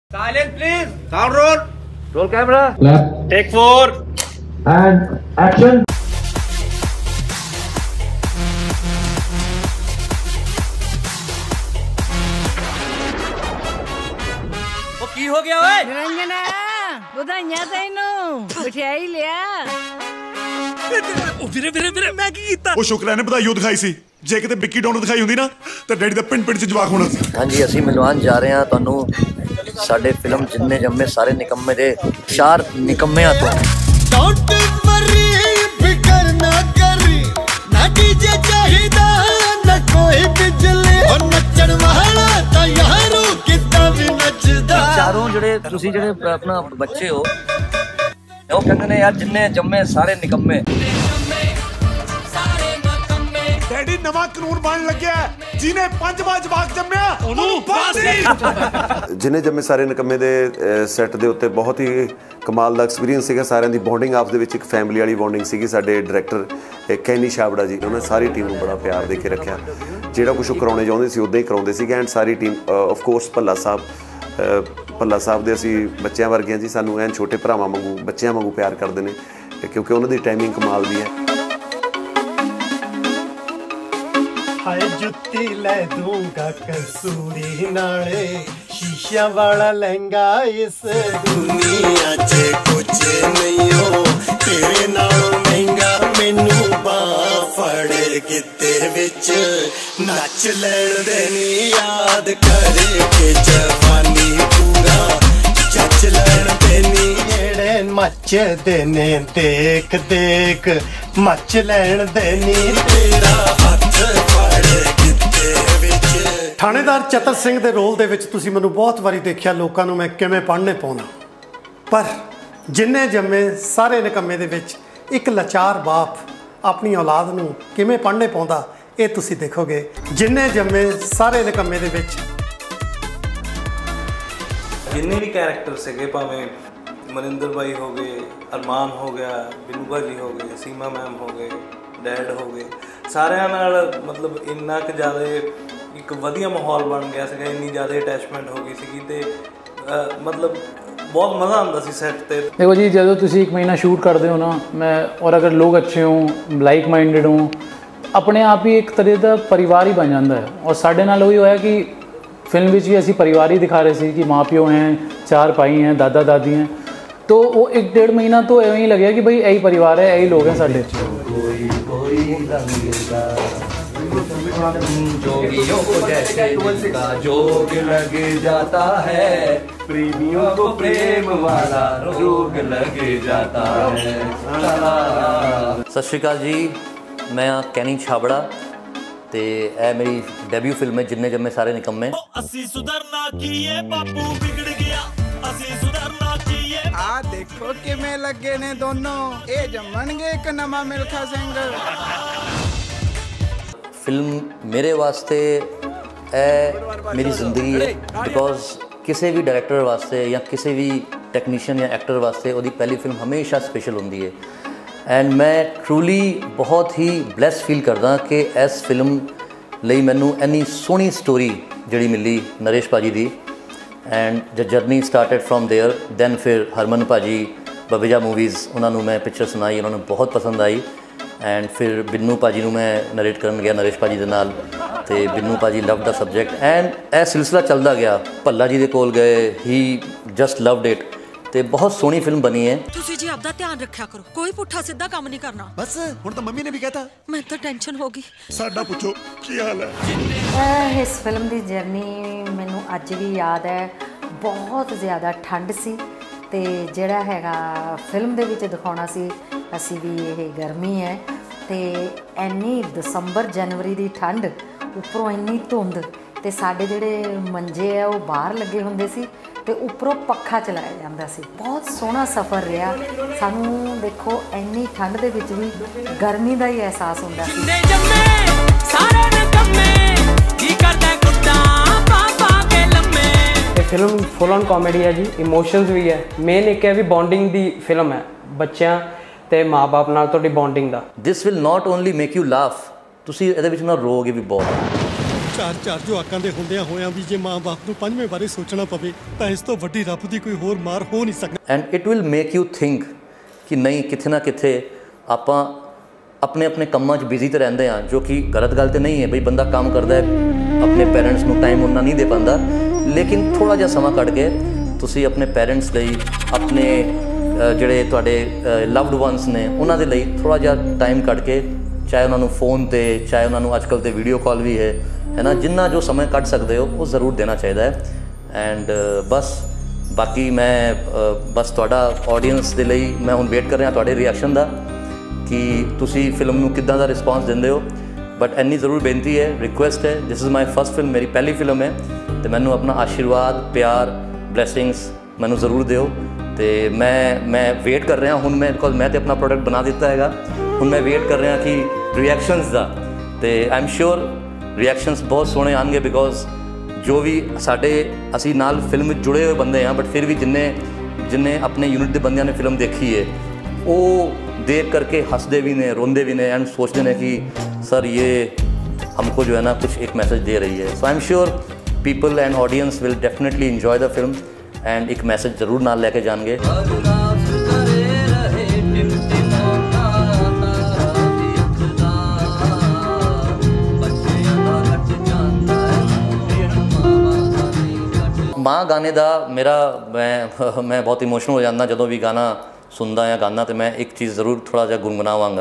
Silence, please. Sound roll. Roll camera. Clap. Take 4. And action. वो की हो गया ओए? निरंजना, बधाइयां तैनू, मिठाई लिया। ਵੀਰੇ ਮੈਂ ਕੀ ਕੀਤਾ? ਉਹ ਸ਼ੁਕਰ ਹੈ ਨੇ ਵਧਾਈ ਉਹ ਦਿਖਾਈ ਸੀ। ਜੇ ਕਿਤੇ ਵਿੱਕੀ ਡਾਊਨ ਦਿਖਾਈ ਹੁੰਦੀ ਨਾ ਤਾਂ ਡੈਡੀ ਦਾ ਪਿੰਡ ਚ ਜਵਾਕ ਹੋਣਾ ਸੀ। ਹਾਂਜੀ ਅਸੀਂ ਮਿਲਵਾਨ ਜਾ ਰਹੇ ਹਾਂ ਤੁਹਾਨੂੰ ਸਾਡੇ ਫਿਲਮ ਜਿੰਨੇ ਜੰਮੇ ਸਾਰੇ ਨਿਕੰਮੇ ਦੇ 4 ਨਿਕੰਮਿਆਂ ਤੋਂ। ਡੋਂਟ ਵਰੀ ਫਿਕਰ ਨਾ ਕਰੀ ਨਾ ਡੀਜੇ ਚਾਹੀਦਾ ਨਾ ਕੋਈ ਬਿਜਲੀ ਉਹ ਨੱਚਣ ਵਾਲਾ ਤਾਂ ਯਾਰੋ ਕਿੱਦਾਂ ਵੀ ਨੱਚਦਾ। ਚਾਰੋਂ ਜਿਹੜੇ ਤੁਸੀਂ ਜਿਹੜੇ ਆਪਣਾ ਬੱਚੇ ਹੋ ਉਹ ਕਹਿੰਦੇ ਨੇ ਯਾਰ ਜਿੰਨੇ ਜੰਮੇ ਸਾਰੇ ਨਿਕੰਮੇ। ਡੈਡੀ ਨਵਾਂ ਕਾਨੂੰਨ ਬਣਨ ਲੱਗਿਆ ਜਿਹਨੇ 5 ਵਾਰ ਜਵਾਕ ਜੰਮਿਆ ਉਹਨੂੰ ਫਾਂਸੀ। ਜਿੰਨੇ ਜੰਮੇ ਸਾਰੇ ਨਿਕੰਮੇ ਦੇ ਸੈੱਟ ਦੇ ਉੱਤੇ ਬਹੁਤ ਹੀ ਕਮਾਲ ਦਾ ਐਕਸਪੀਰੀਅੰਸ ਸੀਗਾ। ਸਾਰਿਆਂ ਦੀ ਬੌਂਡਿੰਗ ਆਪਸ ਦੇ ਵਿੱਚ ਇੱਕ ਫੈਮਿਲੀ ਵਾਲੀ ਬੌਂਡਿੰਗ ਸੀਗੀ। ਸਾਡੇ ਡਾਇਰੈਕਟਰ ਕੈਨੀ ਛਾਬੜਾ ਜੀ ਉਹਨਾਂ ਸਾਰੀ ਟੀਮ ਨੂੰ ਬੜਾ ਪਿਆਰ ਦੇ ਕੇ ਰੱਖਿਆ। ਜਿਹੜਾ ਕੁਛ ਕਰਾਉਣੇ ਚਾਹੁੰਦੇ ਸੀ ਉੱਦਾਂ ਹੀ ਕਰਾਉਂਦੇ ਸੀਗੇ। ਐਂਡ ਸਾਰੀ team of course Bhalla Sahib ਦੇ ਅਸੀਂ ਬੱਚਿਆਂ ਵਰਗੇ ਹਾਂ ਜੀ। ਸਾਨੂੰ ਐਨ ਛੋਟੇ ਭਰਾਵਾਂ ਵਾਂਗੂ ਬੱਚਿਆਂ ਵਾਂਗੂ ਪਿਆਰ ਕਰਦੇ ਨੇ ਕਿਉਂਕਿ ਉਹਨਾਂ ਦੀ ਟਾਈਮਿੰਗ ਕਮਾਲ ਦੀ ਹੈ। ਹਾਏ ਜੁੱਤੀ ਲੈ ਦੂੰਗਾ ਕਸੂਰੀ ਨਾਲੇ ਸ਼ੀਸ਼ਿਆਂ ਵਾਲਾ ਲਹਿੰਗਾ ਇਸ ਦੁਨੀਆ 'ਚ ਕੁਝ ਨਹੀਂ ਹੋ ਤੇਰੇ ਨਾਲੋਂ ਮਹਿੰਗਾ ਮੈਨੂੰ ਬਾਂਹ ਫੜ ਕੇ ਤੇਰੇ ਵਿੱਚ ਨੱਚ ਲੈਣ ਦੇ ਨੀ ਯਾਦ ਕਰਕੇ ਜਵਾਨੀ ਪੂਰਾ ਚੱਚ ਲੈਣ ਦੇ ਨੀ ਜਿਹੜੇ ਮੱਚਦੇ ਨੇ ਦੇਖ ਦੇਖ ਮੱਚ ਲੈਣ ਦੇ ਨੀ ਤੇਰਾ ਹੱਥ ਥਾਣੇਦਾਰ ਚਤਰ ਸਿੰਘ ਦੇ ਰੋਲ ਦੇ ਵਿੱਚ ਤੁਸੀਂ ਮੈਨੂੰ ਬਹੁਤ ਵਾਰੀ ਦੇਖਿਆ ਲੋਕਾਂ ਨੂੰ ਮੈਂ ਕਿਵੇਂ ਪੜ੍ਹਨੇ ਪਾਉਣਾ, ਪਰ ਜਿੰਨੇ ਜੰਮੇ ਸਾਰੇ ਨਿਕੰਮੇ ਦੇ ਵਿੱਚ ਇੱਕ ਲਾਚਾਰ ਬਾਪ ਆਪਣੀ ਔਲਾਦ ਨੂੰ ਕਿਵੇਂ ਪੜ੍ਹਨੇ ਪਾਉਂਦਾ ਇਹ ਤੁਸੀਂ ਦੇਖੋਗੇ। ਜਿੰਨੇ ਜੰਮੇ ਸਾਰੇ ਨਿਕੰਮੇ ਦੇ ਵਿੱਚ ਜਿੰਨੇ ਵੀ ਕੈਰੈਕਟਰ ਸੀਗੇ ਭਾਵੇਂ ਮਨਿੰਦਰ ਬਾਈ ਹੋ ਗਏ, ਅਰਮਾਨ ਹੋ ਗਿਆ, ਬਿਨੂ ਭਾਜੀ ਹੋ ਗਏ, ਸੀਮਾ ਮੈਮ ਹੋ ਗਏ, ਡੈਡ ਹੋ ਗਏ, ਸਾਰਿਆਂ ਨਾਲ ਮਤਲਬ ਇੰਨਾ ਕੁ ਜ਼ਿਆਦਾ ਇੱਕ ਵਧੀਆ ਮਾਹੌਲ ਬਣ ਗਿਆ ਸੀਗਾ। ਇੰਨੀ ਜ਼ਿਆਦਾ ਅਟੈਚਮੈਂਟ ਹੋ ਗਈ ਸੀਗੀ ਤੇ ਮਤਲਬ ਬਹੁਤ ਮਜ਼ਾ ਆਉਂਦਾ ਸੀ ਸੈੱਟ ਤੇ। देखो जी जो तुम 1 महीना शूट करते हो ना मैं और अगर लोग अच्छे हों लाइक माइंडेड हों अपने आप ही एक तरह का परिवार ही बन जाता है। और साढ़े नाल वही होया कि फिल्म में भी असी परिवार ही दिखा रहे थे कि माँ प्यो हैं, 4 भाई हैं, दादा दादी हैं, तो वो 1-1.5 महीना तो एवं ही लगे कि भाई यही परिवार है, यही लोग हैं साढ़े। जोगियों को जैसे का जोग लग जाता है, प्रेमियों को प्रेम वाला रोग लग जाता है। सत श्री अकाल जी, मैं कैनी छाबड़ा ते ए मेरी डेब्यू फिल्म है जिन्ने जम्मे सारे निकम्मे। ਅਸੀਂ ਸੁਧਰਨਾ ਕੀ ਏ ਬਾਪੂ ਵਿਗੜ ਗਿਆ ਅਸੀਂ ਸੁਧਰਨਾ ਕੀ ਏ ਆ ਦੇਖੋ ਕਿਵੇਂ ਲੱਗੇ ਨੇ ਦੋਨੋਂ ਇਹ ਜੰਮਣਗੇ ਇੱਕ ਨਵਾਂ ਮਿਲਖਾ ਸਿੰਘ। फिल्म मेरे वास्ते ए मेरी ज़िंदगी है बिकॉज किसी भी डायरैक्टर वास्ते या किसी भी टैक्नीशियन या एक्टर वास्ते वो पहली फिल्म हमेशा स्पेशल होंगी है। एंड मैं ट्रूली बहुत ही ब्लैस फील करदा कि इस फिल्म ਲਈ ਮੈਨੂੰ ਇੰਨੀ ਸੋਹਣੀ ਸਟੋਰੀ ਜਿਹੜੀ ਮਿਲੀ ਨਰੇਸ਼ ਭਾਜੀ ਦੀ। And the journey started from there then ਫਿਰ ਹਰਮਨ ਭਾਜੀ ਬਬੇਜਾ ਮੂਵੀਜ਼ ਉਹਨਾਂ ਨੂੰ ਮੈਂ ਪਿਕਚਰ ਸੁਣਾਈ, ਉਹਨਾਂ ਨੂੰ ਬਹੁਤ ਪਸੰਦ ਆਈ। ਐਂਡ ਫਿਰ ਬਿੰਨੂ ਭਾਜੀ ਨੂੰ ਮੈਂ ਨਰੇਟ ਕਰਨ ਗਿਆ ਨਰੇਸ਼ ਭਾਜੀ ਦੇ ਨਾਲ ਤੇ ਬਿੰਨੂ ਭਾਜੀ ਲਵਡ ਦਾ ਸਬਜੈਕਟ। ਐਂਡ ਇਹ ਸਿਲਸਿਲਾ ਚੱਲਦਾ ਗਿਆ। ਭੱਲਾ ਜੀ ਦੇ ਕੋਲ ਗਏ, ਹੀ ਜਸਟ ਲਵਡ ਇਟ ਤੇ ਬਹੁਤ ਸੋਹਣੀ ਫਿਲਮ ਬਣੀ ਹੈ। ਤੁਸੀਂ ਜੀ ਆਪਦਾ ਧਿਆਨ ਰੱਖਿਆ ਕਰੋ, ਕੋਈ ਪੁੱਠਾ ਸਿੱਧਾ ਕੰਮ ਨਹੀਂ ਕਰਨਾ। ਬਸ ਹੁਣ ਤਾਂ ਮੰਮੀ ਨੇ ਵੀ ਕਹਿਤਾ। ਮੈਂ ਤਾਂ ਟੈਨਸ਼ਨ ਹੋ ਗਈ। ਸਾਡਾ ਪੁੱਛੋ ਕੀ ਹਾਲ ਹੈ। ਇਸ ਫਿਲਮ ਦੀ ਜਰਨੀ ਮੈਨੂੰ ਅੱਜ ਵੀ ਯਾਦ ਹੈ। ਬਹੁਤ ਜ਼ਿਆਦਾ ਠੰਡ ਸੀ ਤੇ ਜਿਹੜਾ ਹੈਗਾ ਫਿਲਮ ਦੇ ਵਿੱਚ ਦਿਖਾਉਣਾ ਸੀ ਅਸੀਂ ਵੀ ਇਹ ਗਰਮੀ ਹੈ ਤੇ ਇੰਨੀ ਦਸੰਬਰ ਜਨਵਰੀ ਦੀ ਠੰਡ ਉੱਪਰੋਂ ਇੰਨੀ ਧੁੰਦ ਤੇ ਸਾਡੇ ਜਿਹੜੇ ਮੰਜੇ ਆ ਉਹ ਬਾਹਰ ਲੱਗੇ ਹੁੰਦੇ ਸੀ ਤੇ ਉੱਪਰੋਂ ਪੱਖਾ ਚਲਾਇਆ ਜਾਂਦਾ ਸੀ। ਬਹੁਤ ਸੋਹਣਾ ਸਫ਼ਰ ਰਿਹਾ ਸਾਨੂੰ। ਦੇਖੋ ਇੰਨੀ ਠੰਡ ਦੇ ਵਿੱਚ ਵੀ ਗਰਮੀ ਦਾ ਹੀ ਅਹਿਸਾਸ ਹੁੰਦਾ ਸੀ। ਇਹ ਫਿਲਮ ਫੁੱਲ ਔਨ ਕਾਮੇਡੀ ਹੈ ਜੀ, ਇਮੋਸ਼ਨਸ ਵੀ ਹੈ। ਮੇਨ ਇੱਕ ਹੈ ਵੀ ਬੌਂਡਿੰਗ ਦੀ ਫਿਲਮ ਹੈ ਬੱਚਿਆਂ ਤੇ ਮਾਂ-ਬਾਪ ਨਾਲ ਤੁਹਾਡੀ ਬੌਂਡਿੰਗ ਦਾ। This will not only make you laugh, ਤੁਸੀਂ ਇਹਦੇ ਵਿੱਚ ਨਾ ਰੋਗੇ ਵੀ ਬਹੁਤ। ਚਾਰ ਜਵਾਕਾਂ ਦੇ ਹੁੰਦਿਆਂ ਹੋਇਆਂ ਵੀ ਜੇ ਮਾਂ-ਬਾਪ ਨੂੰ ਪੰਜਵੇਂ ਬਾਰੇ ਸੋਚਣਾ ਪਵੇ ਤਾਂ ਇਸ ਤੋਂ ਵੱਡੀ ਰੱਬ ਦੀ ਕੋਈ ਹੋਰ ਮਾਰ ਹੋ ਨਹੀਂ ਸਕਦੀ। And it will make you think ਕਿ ਨਹੀਂ ਕਿਤੇ ਨਾ ਕਿਤੇ ਆਪਾਂ ਆਪਣੇ ਕੰਮਾਂ 'ਚ ਬਿਜ਼ੀ ਤਾਂ ਰਹਿੰਦੇ ਹਾਂ, ਜੋ ਕਿ ਗਲਤ ਗੱਲ ਤਾਂ ਨਹੀਂ ਹੈ ਬਈ ਬੰਦਾ ਕੰਮ ਕਰਦਾ ਹੈ, ਆਪਣੇ ਪੈਰੈਂਟਸ ਨੂੰ ਟਾਈਮ ਉਹਨਾਂ ਨਹੀਂ ਦੇ ਪਾਉਂਦਾ, ਲੇਕਿਨ ਥੋੜ੍ਹਾ ਜਿਹਾ ਸਮਾਂ ਕੱਢ ਕੇ ਤੁਸੀਂ ਆਪਣੇ ਪੈਰੈਂਟਸ ਲਈ, ਆਪਣੇ ਜਿਹੜੇ ਤੁਹਾਡੇ ਲਵਡ ਵਨਸ ਨੇ ਉਹਨਾਂ ਦੇ ਲਈ ਥੋੜ੍ਹਾ ਜਿਹਾ ਟਾਈਮ ਕੱਢ ਕੇ, ਚਾਹੇ ਉਹਨਾਂ ਨੂੰ फ़ोन 'ਤੇ, ਚਾਹੇ ਉਹਨਾਂ ਨੂੰ ਅੱਜ ਕੱਲ੍ਹ ਤੇ ਵੀਡੀਓ ਕਾਲ ਵੀ ਹੈ ਨਾ, ਜਿੰਨਾ ਜੋ ਸਮਾਂ ਕੱਢ ਸਕਦੇ ਹੋ ਉਹ ਜ਼ਰੂਰ ਦੇਣਾ ਚਾਹੀਦਾ ਹੈ। ਐਂਡ ਬਸ ਬਾਕੀ ਮੈਂ ਬਸ ਤੁਹਾਡਾ ਆਡੀਅנס ਦੇ ਲਈ ਮੈਂ ਹੁਣ ਵੇਟ ਕਰ ਰਿਹਾ ਤੁਹਾਡੇ ਰਿਐਕਸ਼ਨ ਦਾ ਕਿ ਤੁਸੀਂ ਫਿਲਮ ਨੂੰ ਕਿੱਦਾਂ ਦਾ ਰਿਸਪੌਂਸ ਦਿੰਦੇ ਹੋ। ਬਟ ਇੰਨੀ ਜ਼ਰੂਰ ਬੇਨਤੀ ਹੈ, ਰਿਕੁਐਸਟ ਹੈ, this is my first film, ਮੇਰੀ ਪਹਿਲੀ ਫਿਲਮ ਹੈ, ਅਤੇ ਮੈਨੂੰ ਆਪਣਾ ਆਸ਼ੀਰਵਾਦ, ਪਿਆਰ, ਬਲੈਸਿੰਗਸ ਮੈਨੂੰ ਜ਼ਰੂਰ ਦਿਓ। ਅਤੇ ਮੈਂ ਵੇਟ ਕਰ ਰਿਹਾ ਹੁਣ, ਬਿਕੋਜ਼ ਮੈਂ ਤਾਂ ਆਪਣਾ ਪ੍ਰੋਡਕਟ ਬਣਾ ਦਿੱਤਾ ਹੈਗਾ, ਹੁਣ ਮੈਂ ਵੇਟ ਕਰ ਰਿਹਾ ਕਿ ਰਿਐਕਸ਼ਨਸ ਦਾ, ਅਤੇ ਆਈ ਐਮ ਸ਼ੋਰ ਰਿਐਕਸ਼ਨਸ ਬਹੁਤ ਸੋਹਣੇ ਆਉਣਗੇ, ਬਿਕੋਜ਼ ਜੋ ਵੀ ਅਸੀਂ ਨਾਲ ਫਿਲਮ ਵਿੱਚ ਜੁੜੇ ਹੋਏ ਬੰਦੇ ਹਾਂ, ਬਟ ਫਿਰ ਵੀ ਜਿੰਨੇ ਆਪਣੇ ਯੂਨਿਟ ਦੇ ਬੰਦਿਆਂ ਨੇ ਫਿਲਮ ਦੇਖੀ ਹੈ ਉਹ देख करके हंसते भी ने, रोंदे भी ने, एंड सोचते हैं कि सर ये हमको जो है ना कुछ एक मैसेज दे रही है। So I am sure people and audience will definitely enjoy the film and एक मैसेज ज़रूर नाल लेके जाएंगे। माँ गाने का मेरा मैं बहुत इमोशनल हो जाता ਜਦੋਂ भी गाना सुनदा या गाना, तो मैं एक चीज़ ज़रूर थोड़ा जिहा गुनगुनावांगा।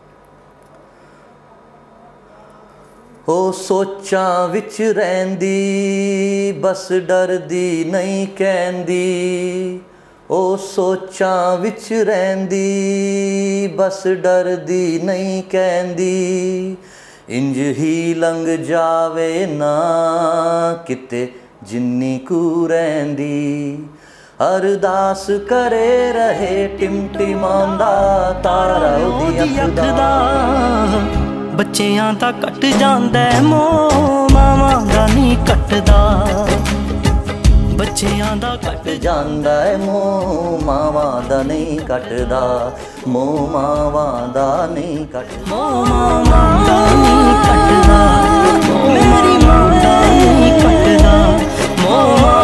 ओ सोचां विच रहिंदी बस डरदी नहीं कहंदी, ओ सोचां विच रहिंदी बस डरदी नहीं कहंदी, इंज ही लंघ जावे ना किते जिन्नी कू रहिंदी, अरदास करे रहे टिमटिमांदा तारा उदी अख दा, बच्चियां दा कट जांदा मोह मावां दा नहीं कटदा, बच्चियां दा कट जांदा मोह मावां दा नहीं कटदा, मोह मावां दा नहीं कटदा, मोह मावां दा नहीं कटदा, मेरी मां दा नहीं कटदा, मोह